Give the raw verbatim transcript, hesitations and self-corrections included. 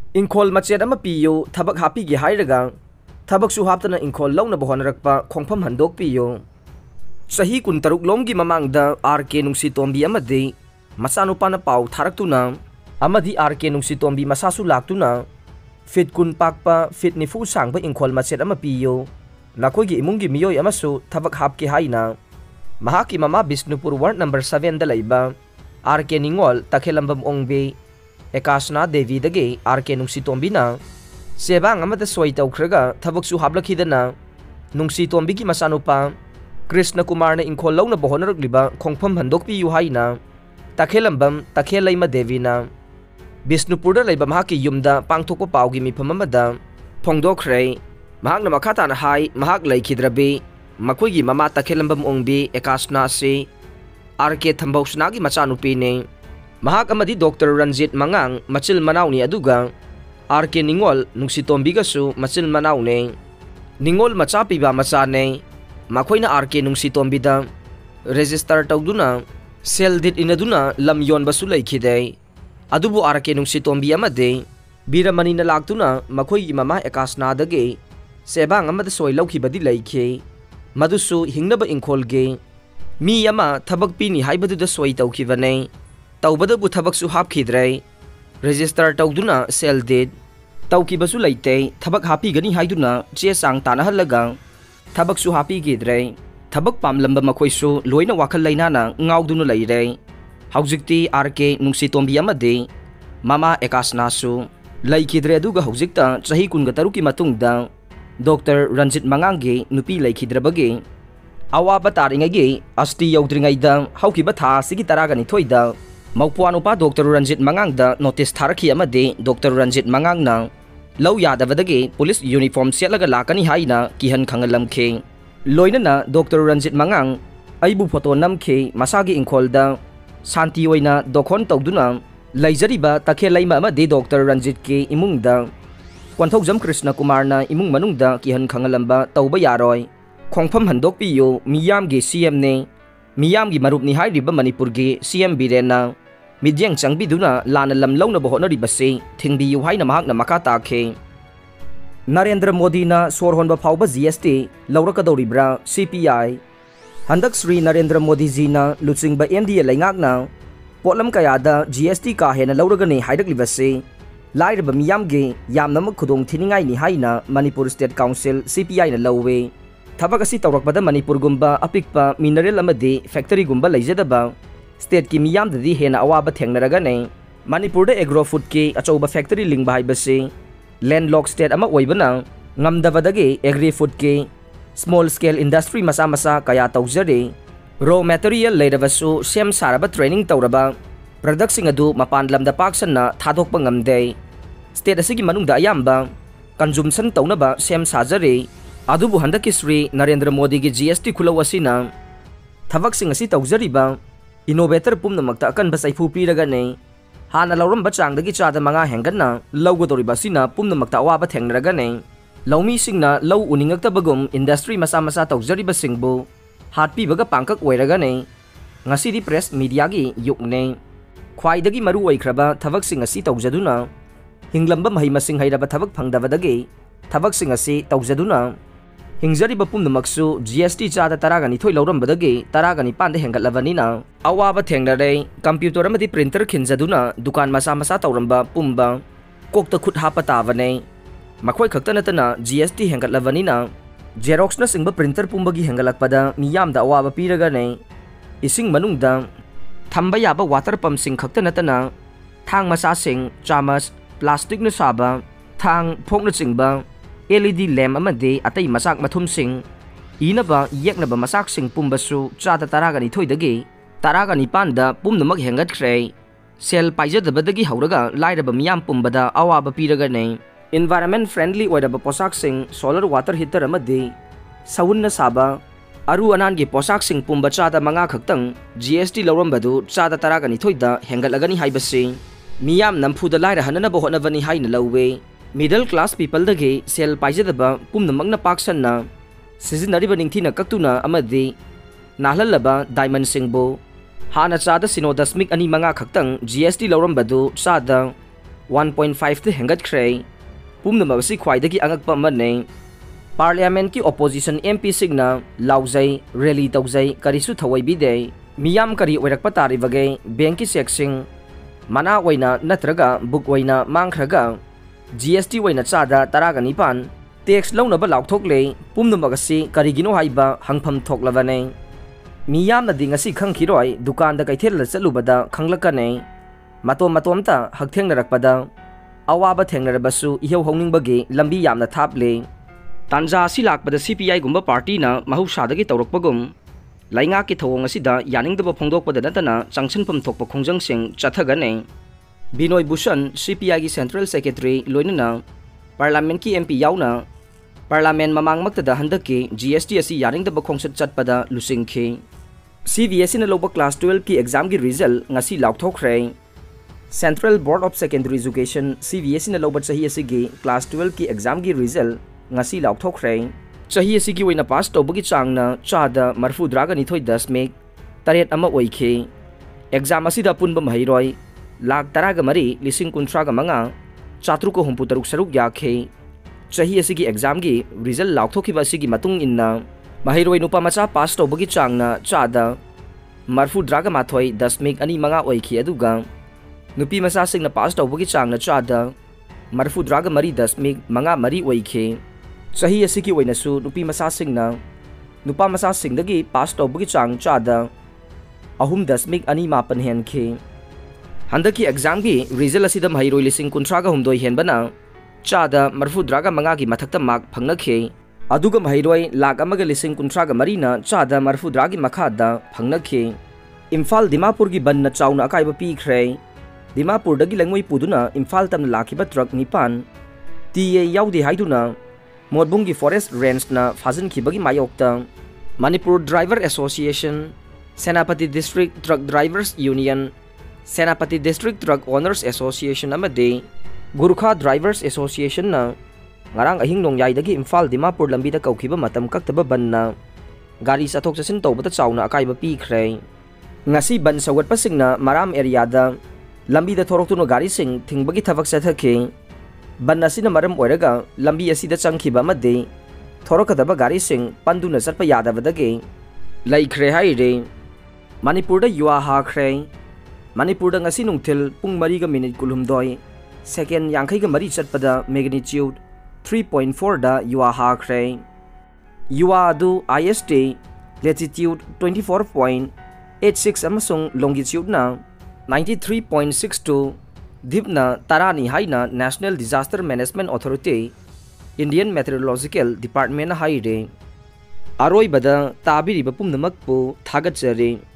Ingkhol Machet ama Piyu Thabak Happige Hairaga Thabaksu Haptana Ingkhol Lounaba Hotnarakpa Khongfam handok Piyu Sahi kun taruk lomgi mamangda R K nungsi tombi amadi masanupa na pau tharaktuna amadi R K nungsi tombi masasu laktuna fit kun pakpa fit ni fu sangba Ingkhol Machet ama Piyu nakoigi imungi miyoy amasu Thabak Happige haina mahaki mama Bisnupur ward number seven da laiba R K Ningol takhelambam ongbe Ekasna Devi dage R K nungsi tombi na sebang amada soy tawkhraga Thabaksu hablakidana nungsi tombi ki masanupa Krishna Kumar na Ingkhol Lounaba Hotnarakpa Khongfam handok Piyu haina takhelambam takhelai Devi na Bisnupurda laiba mahaki yumda pangthokpa paugi mifam amada phongdokhre mahakna makhatana hai mahak laikhidrabe makoigi mama takhelambam ongbi Ekasna se R K Thambosna gi machanupi ne mahak amadi Doctor Ranjit Mangang machil manauni aduga R K Ningol nungsi tombi gasu machil manaune Ningol machapi ba machane makoina R K nungsi tombi da register tawduna sel dit inaduna lam yon basu laikhide adubu R K nungsi tombi amade biramani na laktuna makoigi mama Ekasna dage sebang amada soy laukibadi laikhe madusu hingnaba Ingkhol ge mi ama thabak pini haibadu da soy tawkibane tawbada bu Thabaksu hapkhidre register tawduna sel dit tawkibasu laite Thabak Happigani haiduna che sang tanahalaga Thabaksu Happigidre Thabak pamlamba makoisu loina wakhal lainana ngauduna laire haujikti R K nungsi tombi amade mama Ekasna su laikhidre aduga haujikta chahi kunga taruki matungda Doctor Ranjit Mangange nupi laikhidrabage awaba taringage asti yaudringaida haukiba tha sigi taragani thoida maupuanupa Doctor Ranjit Mangangda notice tharakhi amade Doctor Ranjit Mangangna lau yadavadage police uniform setlaga lakani haina kihan khangalamkhe loinana Doctor Ranjit Mangang aibu photo namkhe masagi Ingkholda santi oina dokhon tawduna laijariba takhelaima amade Doctor Ranjit ke imungda Kwanthokjam Krishna Kumar na imung manungda kihan khangalamba tawba yaroi Khongfam handok Piyu miyam ge C M ne miyam gi marup ni hairiba Manipur ge C M Birena midyang changbiduna lana lam Lounaba Hotnariba se thingbiyu haina mahakna makha takhe Narendra Modi na sorhonba phauba G S T laurakadoribra C P I handak Sri Narendra Modi ji na luchingba N D A laingakna potlam kayada G S T ka hena lauragane hairakliba se lairaba miyam ge yamnamak khudong thiningai ni haina Manipur State Council C P I na lauwe Thabak asi tawrakpada Manipur gumba apikpa mineral amade factory gumba laijadaba state ki miyam dadi hena awaba thengnaraga ne Manipur da agro food ki achouba factory lingba haibase landlocked state ama oibana ngamdavadage agri food ki small scale industry masa masa kaya tawjare raw material leirabasu sem saraba training tawraba product sing adu mapan lamda paksanna thadokpa ngamde state asigi manungda ayamba consumption tawnaba sem sajare adubu handaki Sri Narendra Modi gi G S T khulawasina thabak sing asi tawjariba innovator pumnamakta akan basaifu piraga ne hana lauramba changdagi chada manga henganna lawgodoriba sina pumnamakta awaba thengnaraga ne laumi singna law uningaktabagum industry masa masa tawjariba singbu hatpibaga pangkak oiraga ne ngasidi press media gi yukne khwaidagi maru oikraba thabak sing asi tawjaduna hinglamba mahai masing hairaba thabak phangdavadagi thabak sing asi tawjaduna Hingzariba pumnamaksu G S T chada taragani thoi laurambadagi taragani pande hengatlavanina awaba thengnare computer amadi printer khinjaduna dukan masa masa tauramba pumba kokta khut hapa tavane makhoi khaktanatana G S T hengatlavanina Xerox na singba printer pumbagi hengalakpada miyamda awaba piraga ne ising manungda thamba yaba water pump sing khaktanatana thang masa sing chamas plastic na saba thang phokna singba L E D lamp amade atai masak mathum sing inaba yeknaba masak sing pumbasu chada taragani thoidage taragani panda pumnamak hengat khre sel paijadabadagi hauraga lairaba miyam pumbada awaba piraga ne environment friendly oidaba posak sing solar water heater amade sawunna saba aru anan ge posak sing pumba chada manga khaktang G S T laurambadu chada taragani thoida hengatlagani haibase miyam namfuda laira hanana bohonavani haina lawe middle class people dage sel paijadaba pumnamakna paksanna sizinariba ningthina kaktuna amadi nahlalaba diamond singbo hana chada sino dasmik ani manga khaktang G S T laurambadu chada one point five ꯇ ꯍꯦꯟꯒꯠꯈ꯭ꯔꯦ ꯄꯨꯝꯅꯃꯛ ꯑꯁꯤ ꯈ꯭ꯋꯥꯏꯗꯒꯤ ꯑꯉꯛꯄ ꯑꯃꯅꯤ ꯄꯥꯔꯂꯤꯌꯥꯃꯦꯟꯠꯀꯤ opposition M ꯄꯤꯁꯤꯡꯅ ꯂꯥꯎꯖꯩ rally ꯇꯧꯖꯩ ꯀꯔꯤꯁꯨ ꯊꯧꯑꯣꯏꯕꯤꯗꯦ ꯃꯤꯌꯥꯝ ꯀꯔꯤ ꯑꯣꯏꯔꯛꯄ ꯇꯥꯔꯤꯕꯒꯦ ꯕꯦꯡꯀꯤ ꯆꯦꯛꯁꯤꯡ ꯃꯅꯥ ꯑꯣꯏꯅ ꯅꯠꯇ꯭ꯔꯒ ꯕꯨꯛ ꯑꯣꯏꯅ ꯃꯥꯡꯈ꯭ꯔꯒ ꯖꯤ ꯑꯦꯁ ꯇꯤ ꯑꯣꯏꯅ ꯆꯥꯗ ꯇꯔꯥꯒ ꯅꯤꯄꯥꯟ ꯇꯦꯛꯁ ꯂꯧꯅꯕ ꯂꯥꯎꯊꯣꯛꯂꯦ ꯄꯨꯝꯅꯃꯛ ꯑꯁꯤ ꯀꯔꯤꯒꯤꯅꯣ ꯍꯥꯏꯕ ꯍꯪꯐꯝ ꯊꯣꯛꯂꯕꯅꯤ ꯃꯤꯌꯥꯝꯅꯗꯤ ꯉꯁꯤ ꯈꯪꯈꯤꯔꯣꯏ ꯗꯨꯀꯥꯟꯗ ꯀꯩꯊꯦꯜꯗ ꯆꯠꯂꯨꯕꯗ ꯈꯪꯂꯛꯀꯅꯤ ꯃꯇꯣꯝ ꯃꯇꯣꯝꯇ ꯍꯛꯊꯦꯡꯅꯔꯛꯄꯗ ꯑꯋꯥꯕ ꯊꯦꯡꯅꯔꯕꯁꯨ ꯏꯍꯧ ꯍꯧꯅꯤꯡꯕꯒꯤ ꯂꯝꯕꯤ ꯌꯥꯝꯅ ꯊꯥꯞꯂꯦ ꯇꯥꯟꯖꯥ ꯑꯁꯤ ꯂꯥꯛꯄꯗ ꯁꯤ ꯄꯤ ꯑꯥꯏꯒꯨꯝꯕ ꯄꯥꯔꯇꯤꯅ ꯃꯍꯧꯁꯥꯗꯒꯤ ꯇꯧꯔꯛꯄꯒꯨꯝ ꯂꯩꯉꯥꯛꯀꯤ ꯊꯧꯑꯣꯡ ꯑꯁꯤꯗ ꯌꯥꯅꯤꯡꯗꯕ ꯐꯣꯡꯗꯣꯛꯄꯗ ꯅꯠꯇꯅ ꯆꯪꯁꯤꯟꯐꯝ ꯊꯣꯛꯄ ꯈꯣꯡꯖꯪꯁꯤꯡ ꯆꯠꯊꯒꯅꯤ ꯕꯤꯅꯣꯏ ꯚꯨꯁꯟ ꯁꯤ ꯄꯤ ꯑꯥꯏꯒꯤ ꯁꯦꯟꯇ꯭ꯔꯦꯜ ꯁꯦꯀ꯭ꯔꯦꯇꯔꯤ ꯂꯣꯏꯅꯅ ꯄꯥꯔꯂꯤꯌꯥꯃꯦꯟꯠꯀꯤ ꯑꯦꯝ ꯄꯤ ꯌꯥꯎꯅ ꯄꯥꯔꯂꯤꯌꯥꯃꯦꯟꯠ ꯃꯃꯥꯡꯃꯛꯇꯗ ꯍꯟꯗꯛꯀꯤ ꯖꯤ ꯑꯦꯁ ꯇꯤ ꯑꯁꯤ ꯌꯥꯅꯤꯡꯗꯕ ꯈꯣꯡꯆꯠ ꯆꯠꯄꯗ ꯂꯨꯆꯤꯡꯈꯤ ꯁꯤ ꯕꯤ ꯑꯦꯁ ꯏꯅ ꯂꯧꯕ ꯀ꯭ꯂꯥꯁ ꯇꯨꯌꯦꯜꯞꯀꯤ ꯑꯦꯛꯖꯥꯝꯒꯤ ꯔꯤꯖꯜ ꯉꯁꯤ ꯂꯥꯎꯊꯣꯛꯈ꯭ꯔꯦ central board of secondary education C B S ꯏꯅ ꯂꯧꯕ ꯆꯍꯤ ꯑꯁꯤꯒꯤ ꯀ꯭ꯂꯥꯁ ꯇꯨꯌꯦꯜꯞꯀꯤ ꯑꯦꯛꯖꯥꯝꯒꯤ ꯔꯤꯖꯜ ꯉꯁꯤ ꯂꯥꯎꯊꯣꯛꯈ꯭ꯔꯦ ꯆꯍꯤ ꯑꯁꯤꯒꯤ ꯑꯣꯏꯅ ꯄꯥꯁ ꯇꯧꯕꯒꯤ ꯆꯥꯡꯅ ꯆꯥꯗ ꯃꯔꯐꯨꯗ꯭ꯔꯥꯒ ꯅꯤꯊꯣꯏ ꯗꯁꯃꯤꯛ ꯇꯔꯦꯠ ꯑꯃ ꯑꯣꯏꯈꯤ ꯑꯦꯛꯖꯥꯝ ꯑꯁꯤꯗ ꯑꯄꯨꯟꯕ ꯃꯍꯩꯔꯣꯏ ꯂꯥꯛ ꯇꯔꯥꯒ ꯃꯔꯤ ꯂꯤꯁꯤꯡ ꯀꯨꯟꯊ꯭ꯔꯥꯒ ꯃꯉꯥ ꯆꯥꯇ꯭ꯔꯨꯛꯀ ꯍꯨꯝꯐꯨ ꯇꯔꯨꯛ ꯁꯔꯨꯛ ꯌꯥꯈꯤ ꯆꯍꯤ ꯑꯁꯤꯒꯤ ꯑꯦꯛꯖꯥꯝꯒꯤ ꯔꯤꯖꯜ ꯂꯥꯎꯊꯣꯛꯈꯤꯕ ꯑꯁꯤꯒꯤ ꯃꯇꯨꯡ ꯏꯟꯅ ꯃꯍꯩꯔꯣꯏ ꯅꯨꯄꯥ ꯃꯆꯥ ꯄꯥꯁ ꯇꯧꯕꯒꯤ ꯆꯥꯡꯅ ꯆꯥꯗ ꯃꯔꯐꯨꯗ꯭ꯔꯥꯒ ꯃꯥꯊꯣꯏ ꯗꯁꯃꯤꯛ ꯑꯅꯤ ꯃꯉꯥ ꯑꯣꯏꯈꯤ ꯑꯗꯨꯒ ꯅꯨꯄꯤ ꯃꯆꯥꯁꯤꯡꯅ ꯄꯥꯁ ꯇꯧꯕꯒꯤ ꯆꯥꯡꯅ ꯆꯥꯗ ꯃꯔꯐꯨꯗ꯭ꯔꯥꯒ ꯃꯔꯤ ꯗꯁꯃꯤꯛ ꯃꯉꯥ ꯃꯔꯤ ꯑꯣꯏꯈꯤ ꯆꯍꯤ ꯑꯁꯤꯒꯤ ꯑꯣꯏꯅꯁꯨ ꯅꯨꯄꯤ ꯃꯆꯥꯁꯤꯡꯅ ꯅꯨꯄꯥ ꯃꯆꯥꯁꯤꯡꯗꯒꯤ ꯄꯥꯁ ꯇꯧꯕꯒꯤ ꯆꯥꯡ ꯆꯥꯗ ꯑꯍꯨꯝ ꯗꯁꯃꯤꯛ ꯑꯅꯤ ꯃꯥꯄꯟ ꯍꯦꯟꯈꯤ ꯍꯟꯗꯛꯀꯤ ꯑꯦꯛꯖꯥꯝꯒꯤ ꯔꯤꯖꯜ ꯑꯁꯤꯗ ꯃꯍꯩꯔꯣꯏ ꯂꯤꯁꯤꯡ ꯀꯨꯟꯊ꯭ꯔꯥꯒ ꯍꯨꯝꯗꯣꯏ ꯍꯦꯟꯕꯅ ꯆꯥꯗ ꯃꯔꯐꯨꯗ꯭ꯔꯥꯒ ꯃꯉꯥꯒꯤ ꯃꯊꯛꯇ ꯃꯥꯔꯛ ꯐꯪꯅꯈꯤ ꯑꯗꯨꯒ ꯃꯍꯩꯔꯣꯏ ꯂꯥꯛ ꯑꯃꯒ ꯂꯤꯁꯤꯡ ꯀꯨꯟꯊ꯭ꯔꯥꯒ ꯃꯔꯤꯅ ꯆꯥꯗ ꯃꯔꯐꯨꯗ꯭ꯔꯥꯒꯤ ꯃꯈꯥꯗ ꯐꯪꯅꯈꯤ ꯏꯝꯐꯥꯜ ꯗꯤꯃꯥꯄꯨꯔꯒꯤ ꯕꯟꯅ ꯆꯥꯎꯅ ꯑꯀꯥꯏꯕ ꯄꯤꯈ꯭ꯔꯦ ꯗꯤꯃꯥꯄꯨꯔꯗꯒꯤ ꯂꯩꯉꯣꯏ ꯄꯨꯗꯨꯅ ꯏꯝꯐꯥꯜ ꯇꯝꯅ ꯂꯥꯛꯈꯤꯕ ꯇ꯭ꯔꯛ ꯅꯤꯄꯥꯟ ꯇꯤ ꯑꯦ ꯌꯥꯎꯗꯦ ꯍꯥꯏꯗꯨꯅ ꯃꯣꯠꯕꯨꯡꯒꯤ ꯐꯣꯔꯦꯁꯠ ꯔꯦꯟꯖꯅ ꯐꯥꯖꯤꯟꯈꯤꯕꯒꯤ ꯃꯥꯌꯣꯛꯇ Manipur driver association Senapati district truck drivers union Senapati district truck owners association ꯑꯃꯗꯤ ꯒꯨꯔꯈꯥ ꯗ꯭ꯔꯥꯏꯚꯔꯁ ꯑꯦꯁꯣꯁꯤꯌꯦꯁꯟꯅ ꯉꯔꯥꯡ ꯑꯍꯤꯡ ꯅꯣꯡꯌꯥꯏꯗꯒꯤ ꯏꯝꯐꯥꯜ ꯗꯤꯃꯥꯄꯨꯔ ꯂꯝꯕꯤꯗ ꯀꯧꯈꯤꯕ ꯃꯇꯝ ꯀꯛꯇꯕ ꯕꯟꯅ ꯒꯥꯔꯤ ꯆꯠꯊꯣꯛ ꯆꯠꯁꯤꯟ ꯇꯧꯕꯗ ꯆꯥꯎꯅ ꯑꯀꯥꯏꯕ ꯄꯤꯈ꯭ꯔꯦ ꯉꯁꯤ ꯕꯟ ꯁꯧꯒꯠꯄꯁꯤꯡꯅ ꯃꯔꯥꯝ ꯑꯦꯔꯤꯌꯥꯗ ꯂꯝꯕꯤꯗ ꯊꯣꯔꯛꯇꯨꯅ ꯒꯥꯔꯤꯁꯤꯡ ꯊꯤꯡꯕꯒꯤ ꯊꯕꯛ ꯆꯠꯊꯈꯤ ꯕꯟ ꯑꯁꯤꯅ ꯃꯔꯝ ꯑꯣꯏꯔꯒ ꯂꯝꯕꯤ ꯑꯁꯤꯗ ꯆꯪꯈꯤꯕ ꯑꯃꯗꯤ ꯊꯣꯔꯛꯀꯗꯕ ꯒꯥꯔꯤꯁꯤꯡ ꯄꯟꯗꯨꯅ ꯆꯠꯄ ꯌꯥꯗꯕꯗꯒꯤ ꯂꯩꯈ꯭ꯔꯦ ꯍꯥꯏꯔꯤ ꯃꯅꯤꯄꯨꯔꯗ ꯌꯨꯋꯥ ꯍꯥꯈ꯭ꯔꯦ ꯃꯅꯤꯄꯨꯔꯗ ꯉꯁꯤ ꯅꯨꯡꯊꯤꯜ ꯄꯨꯡ ꯃꯔꯤꯒ ꯃꯤꯅꯤꯠ ꯀꯨꯟꯍꯨꯝꯗꯣꯏ ꯁꯦꯀꯦꯟ ꯌꯥꯡꯈꯩꯒ ꯃꯔꯤ ꯆꯠꯄꯗ ꯃꯦꯒꯅꯤꯇ꯭ꯌꯨꯠ ꯊ꯭ꯔꯤ ꯄꯣꯏꯟ ꯐꯣꯔꯗ ꯌꯨꯋꯥ ꯍꯥꯈ꯭ꯔꯦ ꯌꯨꯋꯥ ꯑꯗꯨ I S T latitude twenty four point eight six ꯑꯃꯁꯨꯡ ꯂꯣꯡꯒꯤꯇ꯭ꯌꯨꯠꯅ ninety three point six two ꯗꯤꯞꯅ ꯇꯔꯥꯅꯤ ꯍꯥꯏꯅ national disaster management authority Indian meteorological ꯗꯤꯄꯥꯔꯠꯃꯦꯟꯠꯅ ꯍꯥꯏꯔꯤ ꯑꯔꯣꯏꯕꯗ ꯇꯥꯕꯤꯔꯤꯕ ꯄꯨꯝꯅꯃꯛꯄꯨ ꯊꯥꯒꯠꯆꯔꯤ